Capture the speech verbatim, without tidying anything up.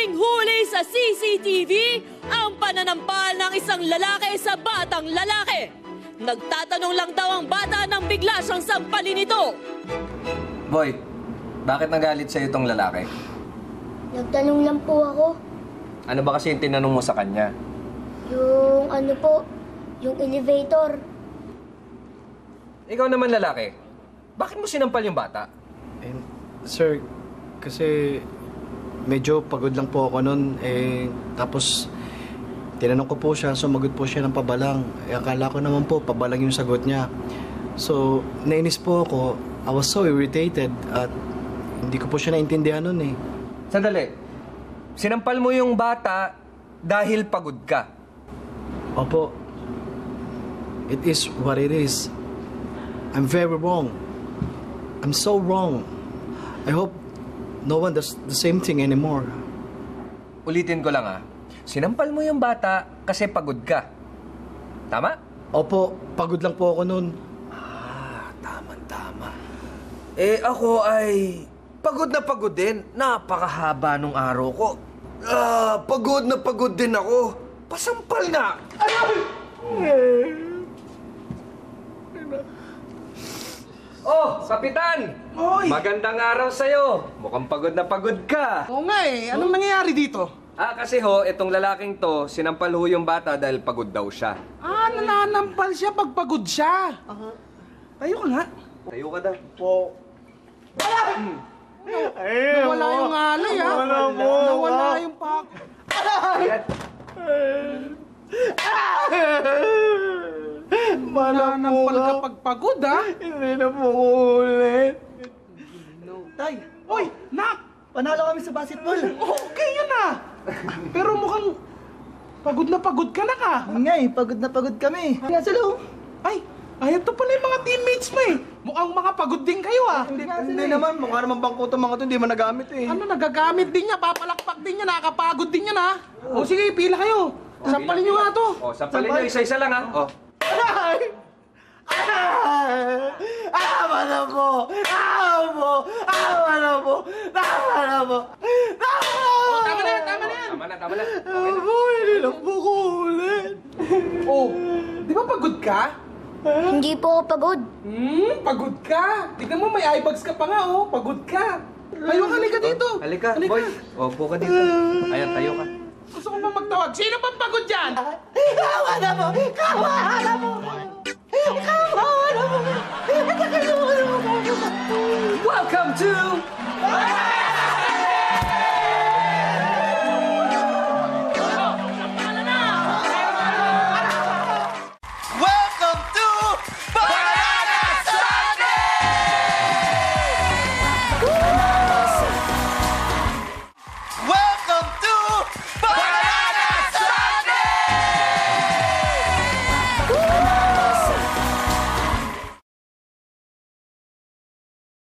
Huling-huli sa C C T V ang pananampal ng isang lalaki sa batang lalaki. Nagtatanong lang daw ang bata nang bigla siyang sampalin ito. Boy, bakit nagalit sa'yo itong lalaki? Nagtanong lang po ako. Ano ba kasi yung tinanong mo sa kanya? Yung ano po, yung elevator. Ikaw naman lalaki, bakit mo sinampal yung bata? Eh, sir, kasi medyo pagod lang po ako nun. Eh, tapos tinanong ko po siya, sumagot po siya ng pabalang. Eh, akala ko naman po, pabalang yung sagot niya. So, nainis po ako. I was so irritated at hindi ko po siya naintindihan nun eh. Sandali, sinampal mo yung bata dahil pagod ka. Opo, it is what it is. I'm very wrong. I'm so wrong. I hope no one does the same thing anymore. Ulitin ko lang ah, sinampal mo yung bata kasi pagod ka. Tama? Opo, pagod lang po ako nun. Ah, tama-tama. Eh ako ay pagod na pagod din. Napakahaba nung araw ko. Ah, pagod na pagod din ako. Pasampal na! Oh, Kapitan! Oy! Magandang araw sa'yo. Mukhang pagod na pagod ka. Oo nga eh. Anong nangyayari dito? Ah, kasi ho, itong lalaking to, sinampal ho yung bata dahil pagod daw siya. Ah, nananampal siya pag pagod siya. Tayo ka nga. Tayo ka daw. Po. Nawala yung alay ha. Nawala po. Nawala yung pak. Nananampal ka pag pagod ha. Hindi na po ko ulit. Tay! Uy! Nak! Panalo kami sa basketball. Okay yun ah! Pero mukhang pagod na pagod ka na ka. Nga eh, pagod na pagod kami. Nga sa loob. Ay! Ay, ito pala yung mga teammates mo eh. Mukhang mga pagod din kayo ah. Hindi, hindi naman, mukha naman bangko itong mga ito, hindi mo nagamit eh. Ano, nagagamit din niya, papalakpak din niya, nakakapagod din yan ha. O sige, pila kayo. Sampalin niyo nga to. Oh, sampalin nyo, isa-isa lang ha. Oh. Ay! Tama na po! Tama po! Tama na po! Tama na po! Tama na po! Oh, tama na yan, tama na yan. Tama na, tama na. Tama po, hindi lang po ko ulit. Oh, di ba pagod ka? Hindi po ako pagod. Hmm, pagod ka. Tignan mo, may eye bags ka pa nga oh. Pagod ka. Tayo ka, halika dito. Halika, boy. Oh, upo ka dito. Ayan, tayo ka. Gusto ko ba magtawag? Sino bang pagod dyan? Kawa na po! Kawa na po! Kawa na po! Welcome to...